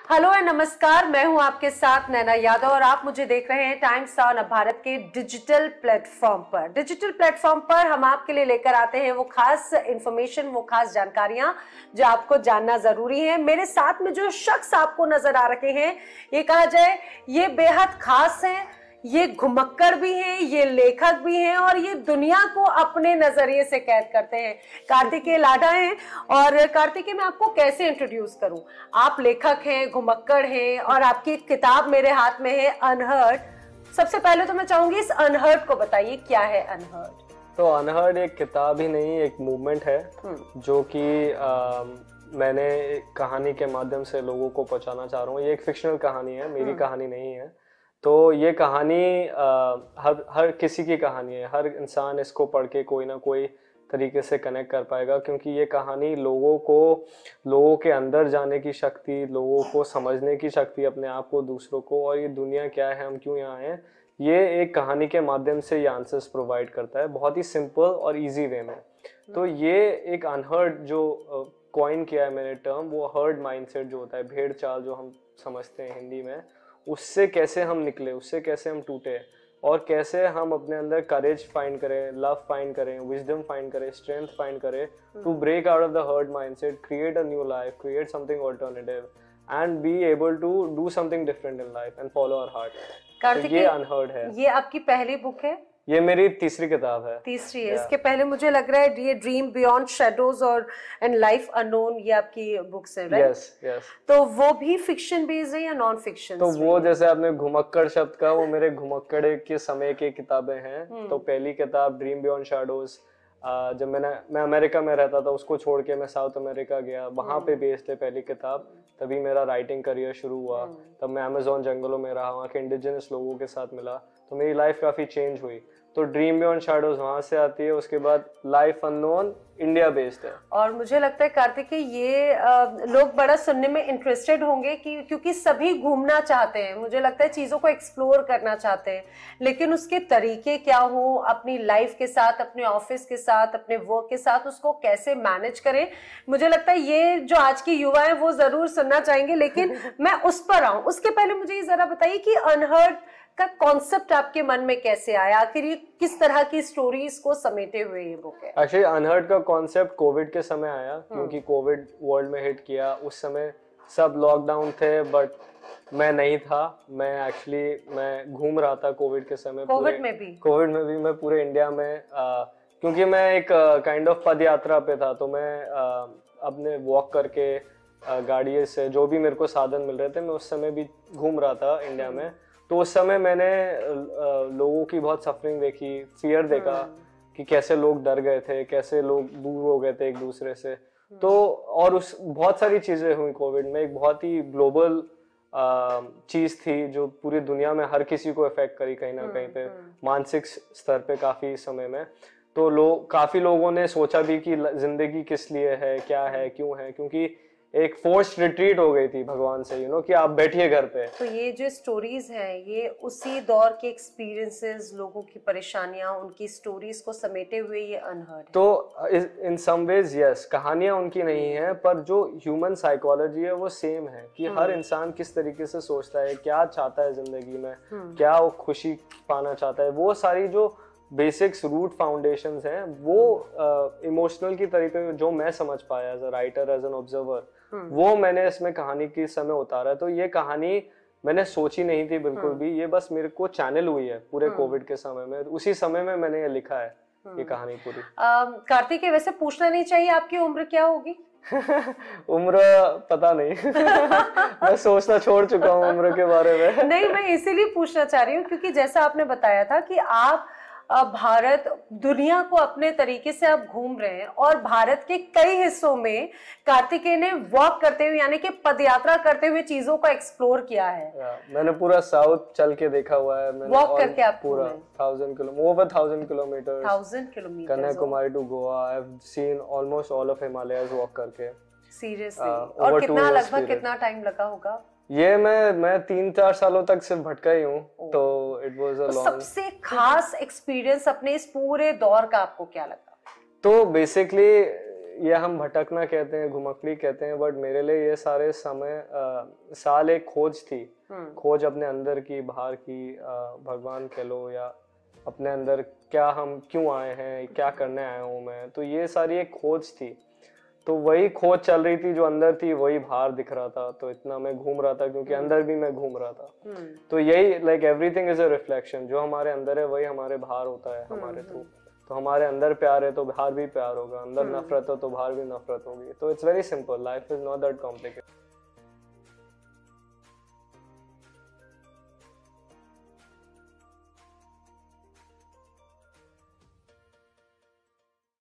Hello and नमस्कार, मैं हूं आपके साथ नैना यादव और आप मुझे देख रहे हैं टाइम्स ऑन भारत के डिजिटल प्लेटफॉर्म पर। डिजिटल प्लेटफॉर्म पर हम आपके लिए लेकर आते हैं वो खास इंफॉर्मेशन, वो खास जानकारियां जो आपको जानना जरूरी है। मेरे साथ में जो शख्स आपको नजर आ रहे हैं, ये कहा जाए ये बेहद खास हैं, ये घुमक्कड़ भी हैं, ये लेखक भी हैं और ये दुनिया को अपने नजरिए से कैद करते हैं। कार्तिकेय लाडा हैं। और कार्तिकेय, मैं आपको कैसे इंट्रोड्यूस करूं? आप लेखक हैं, घुमक्कड़ हैं और आपकी एक किताब मेरे हाथ में है, अनहर्ड। सबसे पहले तो मैं चाहूंगी इस अनहर्ड को बताइए, क्या है अनहर्ड? तो अनहर्ड एक किताब ही नहीं, एक मूवमेंट है जो कि मैंने एक कहानी के माध्यम से लोगों को पहुंचाना चाह रहा हूँ। ये एक फिक्शनल कहानी है, मेरी कहानी नहीं है। तो ये कहानी हर किसी की कहानी है। हर इंसान इसको पढ़ के कोई ना कोई तरीके से कनेक्ट कर पाएगा, क्योंकि ये कहानी लोगों के अंदर जाने की शक्ति, लोगों को समझने की शक्ति, अपने आप को, दूसरों को, और ये दुनिया क्या है, हम क्यों यहाँ हैं, ये एक कहानी के माध्यम से ये आंसर्स प्रोवाइड करता है, बहुत ही सिंपल और इजी वे में। तो ये एक अनहर्ड जो कॉइन किया है मैंने टर्म, वो हर्ड माइंडसेट जो होता है, भेड़ चाल जो हम समझते हैं हिंदी में, उससे कैसे हम निकले, उससे कैसे हम टूटे और कैसे हम अपने अंदर करेज फाइंड करें, लव फाइंड करें, विजडम फाइंड करें, स्ट्रेंथ फाइंड करें to break out of the herd mindset, create a new life, create something alternative and be able to do something different in life and follow our heart. तो ये unheard है। ये आपकी पहली book है? ये मेरी तीसरी किताब है। तीसरी है। इसके पहले मुझे लग रहा है ये ड्रीम बियॉन्ड शेडोज और एंड लाइफ अननोन, ये आपकी बुक्स है, राइट? यस। तो वो भी फिक्शन बेस्ड है या नॉन फिक्शन? तो वो जैसे आपने घुमक्कड़ शब्द का, वो मेरे घुमक्कड़ के समय की किताबें हैं। तो पहली किताब ड्रीम बियॉन्ड शेडोज, जब मैं अमेरिका में रहता था, उसको छोड़ के मैं साउथ अमेरिका गया, वहाँ पे बेस्ड है पहली किताब। तभी मेरा राइटिंग करियर शुरू हुआ। तब मैं अमेजोन जंगलों में रहा, वहाँ के इंडिजिनस लोगों के साथ मिला, तो मेरी लाइफ काफ़ी चेंज हुई। तो ड्रीम बियॉन्ड शैडोज वहां से आती है। उसके बाद लाइफ अननोन इंडिया बेस्ड है। और मुझे लगता है कार्तिक ये लोग बड़ा सुनने में इंटरेस्टेड होंगे क्योंकि सभी घूमना चाहते हैं, मुझे लगता है चीज़ों को एक्सप्लोर करना चाहते हैं, लेकिन उसके तरीके क्या हो, अपनी लाइफ के साथ, अपने ऑफिस के साथ, अपने वर्क के साथ उसको कैसे मैनेज करें, मुझे लगता है ये जो आज की युवा है वो जरूर सुनना चाहेंगे। लेकिन मैं उस पर आऊँ, उसके पहले मुझे ये जरा बताइए कि अनहर्ड का कॉन्सेप्ट आपके मन में कैसे आया? आखिर ये किस तरह की स्टोरीज को समेटे हुए ये बुक है? एक्चुअली अनहर्ड का कॉन्सेप्ट कोविड के समय आया, क्योंकि कोविड वर्ल्ड में हिट किया। उस समय सब लॉकडाउन थे, बट मैं नहीं था। मैं घूम रहा था कोविड के समय। कोविड में भी मैं पूरे इंडिया में, क्योंकि मैं एक काइंड ऑफ पद यात्रा पे था, तो मैं अपने वॉक करके गाड़ी से जो भी मेरे को साधन मिल रहे थे, मैं उस समय भी घूम रहा था इंडिया में। तो उस समय मैंने लोगों की बहुत सफरिंग देखी, फियर देखा कि कैसे लोग डर गए थे, कैसे लोग दूर हो गए थे एक दूसरे से। तो और उस बहुत सारी चीजें हुई कोविड में। एक बहुत ही ग्लोबल चीज थी जो पूरी दुनिया में हर किसी को इफेक्ट करी कहीं ना कहीं पे, मानसिक स्तर पे काफी समय में। तो काफी लोगों ने सोचा भी कि जिंदगी किस लिए है, क्या है, क्यों है, क्योंकि एक फोर्स्ड रिट्रीट हो गई थी भगवान से, कि आप बैठिए घर पे। तो ये जो स्टोरीज हैं, ये उसी दौर के एक्सपीरियंसेस, लोगों की परेशानियां, उनकी स्टोरीज को समेटे हुए ये अनहर्ड है। तो इन सम वेज यस, कहानियां उनकी नहीं है, पर जो ह्यूमन साइकोलॉजी है वो सेम है कि हर इंसान किस तरीके से सोचता है, क्या चाहता है जिंदगी में, क्या वो खुशी पाना चाहता है, वो सारी जो बेसिक्स, रूट फाउंडेशंस हैं, वो इमोशनल की तरीके जो मैं समझ पाया as a writer, as an observer, वो मैंने इसमें कहानी के समय उतारा है। तो ये कहानी मैंने सोची नहीं थी बिल्कुल भी, ये बस मेरे को चैनल हुई है पूरे कोविड के समय में। उसी समय में मैंने ये लिखा है ये कहानी पूरी। कार्तिक, वैसे पूछना नहीं चाहिए आपकी उम्र क्या होगी? उम्र पता नहीं। मैं सोचना छोड़ चुका हूँ उम्र के बारे में। नहीं, मैं इसीलिए पूछना चाह रही हूँ क्योंकि जैसा आपने बताया था कि आप भारत, दुनिया को अपने तरीके से आप घूम रहे हैं और भारत के कई हिस्सों में कार्तिकेय ने वॉक करते हुए, यानी कि पदयात्रा करते हुए चीजों को एक्सप्लोर किया है। मैंने पूरा साउथ चल के देखा हुआ है। मैंने वॉक करके आप पूरा 1000 kilometre, over 1000 kilometre, 1000 kilometre, Kanyakumari to Goa. I have seen almost all of Himalayas walk करके। सीरियसली? और कितना, लगभग कितना टाइम लगा होगा? ये मैं 3-4 सालों तक सिर्फ भटका ही हूँ। तो इट वाज अ लॉन्ग। सबसे खास एक्सपीरियंस अपने इस पूरे दौर का आपको क्या लगा? तो बेसिकली ये हम भटकना कहते हैं, घुमकड़ी कहते हैं, बट मेरे लिए ये सारे साल एक खोज थी। खोज अपने अंदर की, बाहर की, भगवान कह लो, या अपने अंदर क्या हम क्यों आए हैं, क्या करने आया हूँ मैं। तो ये सारी एक खोज थी। तो वही खोज चल रही थी, जो अंदर थी वही बाहर दिख रहा था। तो इतना मैं घूम रहा था क्योंकि अंदर भी मैं घूम रहा था। तो यही like everything is a reflection. जो हमारे अंदर है वही हमारे बाहर होता है हमारे थ्रू। तो हमारे अंदर प्यार है तो बाहर भी प्यार होगा, अंदर नफरत हो तो बाहर भी नफरत होगी। तो it's very simple, life is not that complicated.